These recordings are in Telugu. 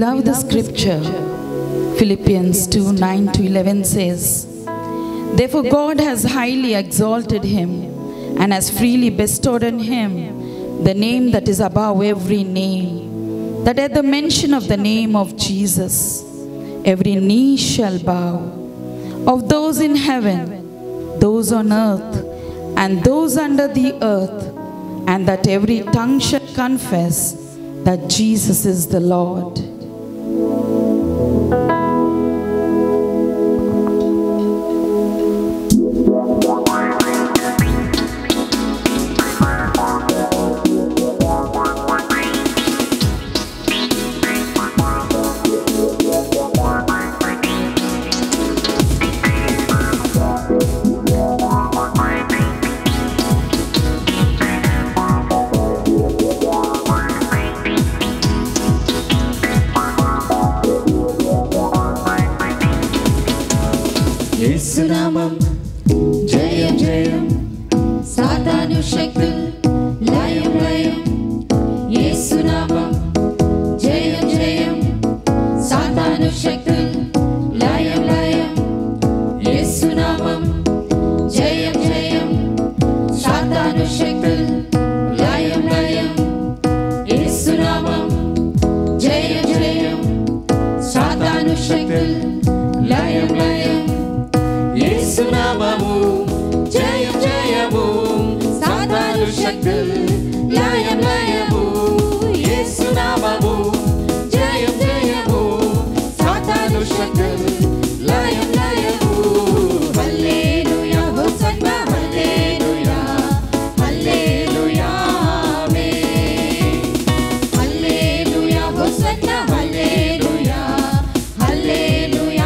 love the scripture. Philippians 2:9-11 says, "Therefore God has highly exalted him and has freely bestowed on him the name that is above every name, that at the mention of the name of Jesus, every knee shall bow, of those in heaven, those on earth, and those under the earth, and that every tongue shall confess that Jesus is the Lord." యేసునామం జయం జయం, సాతాను శక్తులు లయం లయం. యేసునామం జయం జయం, సాతాను శక్తులు లయం లయం. యేసునామం జయం జయం, సాతాను శక్తులు లయం లయం. యేసునామం జయం జయం, సాతాను శక్తులు లయం లయం. యేసునామము జయం జయము, సాతాను శక్తులు లయం లయము. యేసునామము జయం జయము, సాతాను శక్తులు లయం లయము. Hallelujah hosanna, hallelujah hallelujah amen. Hallelujah hosanna, hallelujah hallelujah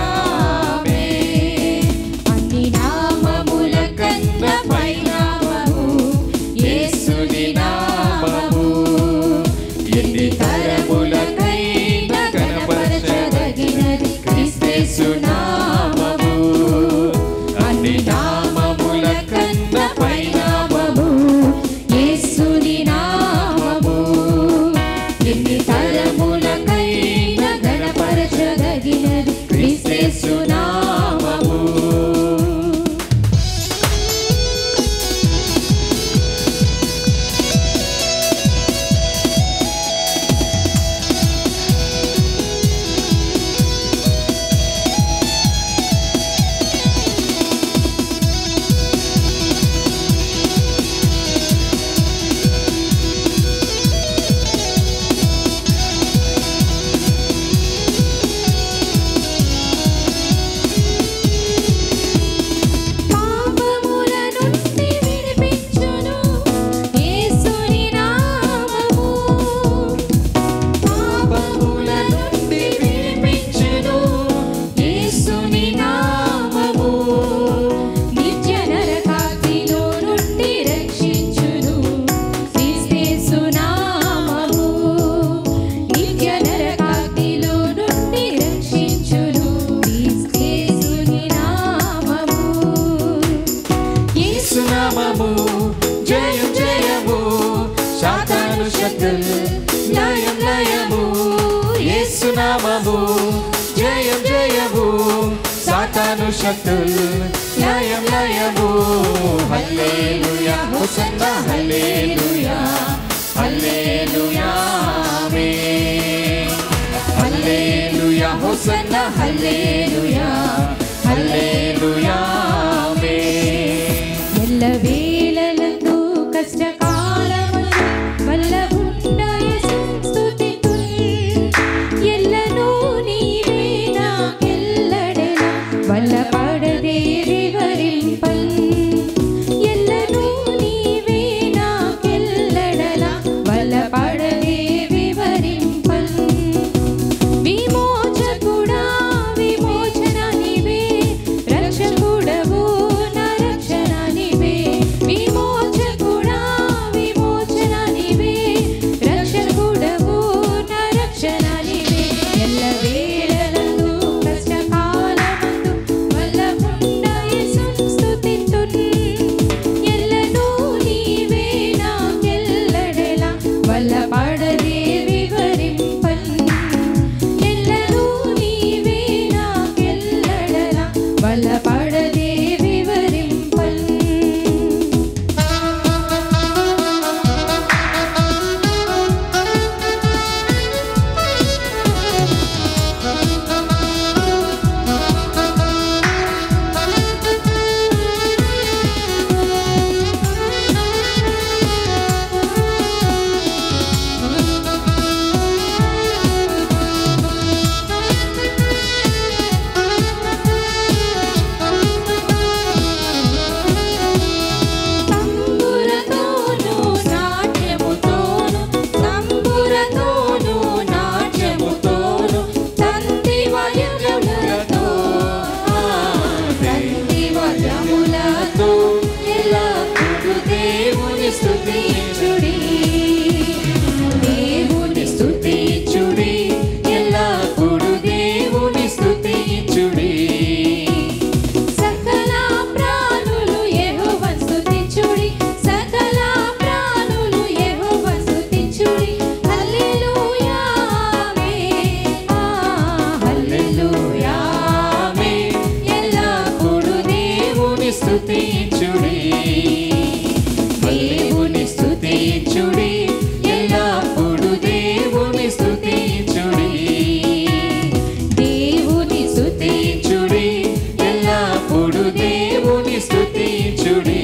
amen. అన్ని నామముల కన్నా పై నామము యేసుని నామము. ఎన్ని తరములకైనా కనపరచదగినది క్రీస్తు నామము. అన్ని నామముల కన్నా పై నామము యేసుని నామము. ఎన్ని తరములకైనా కనపరచదగినది క్రీస్తు నామము. పాపముల నుండి విడిపించును యేసుని నామము. పాపముల నుండి విడిపించును యేసుని నామము. నిత్య నరకాగ్నిలో నుండి రక్షించును క్రీస్తు నామము. నిత్య నరకాగ్నిలో నుండి రక్షించును క్రీస్తుని నామము. యేసునామము జయం జయము, సాతాను శక్తులు లయం లయము. యేసునామము జయం జయము, సాతాను శక్తులు లయం లయము. Hallelujah hosanna, hallelujah hallelujah amen. Hallelujah hosanna, hallelujah hallelujah ఆమేన్. ఎల్లవేళలందు కష్టకాలములు వల్లభుండ యేసు స్తుతితుల్. ఎల్లను నీవే నాకెల్లడెల వల్లపడదే వివరింపల్. ఎల్లను నీవే నాకెల్లడెల వల్లపడదే వివరింపల్. విమోచకుడా విమోచకుడా స్తుతించుడి దేవుని స్తుతించుడి ఎల్లప్పుడు దేవుని స్తుతించుడి దేవుని స్తుతించుడి ఎల్లప్పుడు దేవుని స్తుతించుడి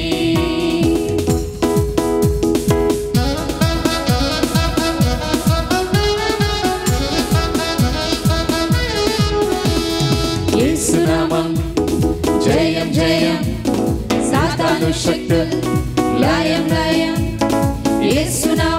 యేసునామం జయం జయం సాతాను శక్తులు లయం లయం యేసునామం